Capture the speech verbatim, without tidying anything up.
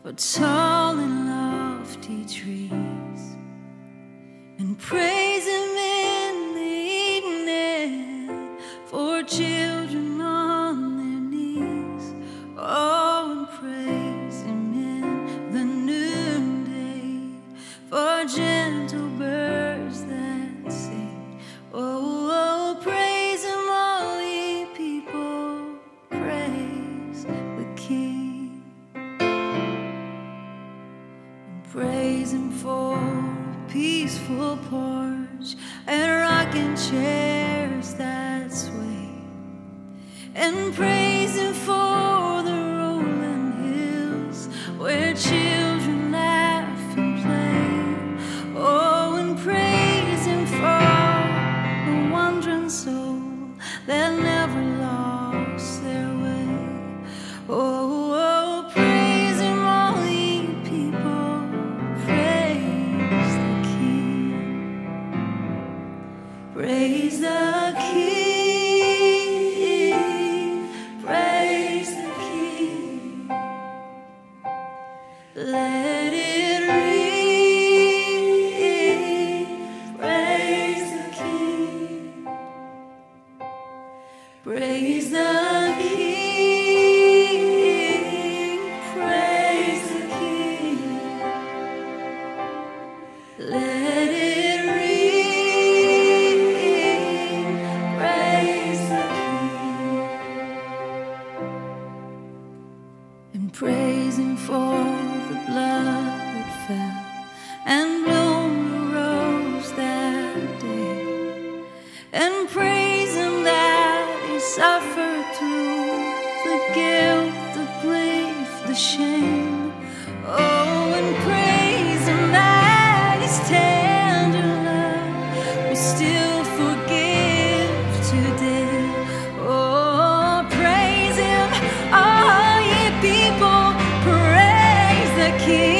but tall and lofty trees, and praise Him in the evening for children on their knees. Oh, and praise Him in the noonday for gentle birds that sing. Oh, oh, praise Him, all ye people, praise the King. And praise Him for a peaceful porch and rocking chairs that sway, and praise Him for the rolling hills where children laugh and play. Oh, and praise Him for the wandering soul that never lost their way. Oh, oh, praise Him, all ye people, praise the King. Praise the King, praise the King. Let it ring, praise the King. Praise the King, praise the King. Let it ring, praise the King. And praise Him for the blood that fell and bloomed the rose that day, and praise Him that He suffered through the guilt, the grief, the shame. Oh, and praise Him that His tender love will still forgive today. Oh, praise Him, all ye people, praise the King.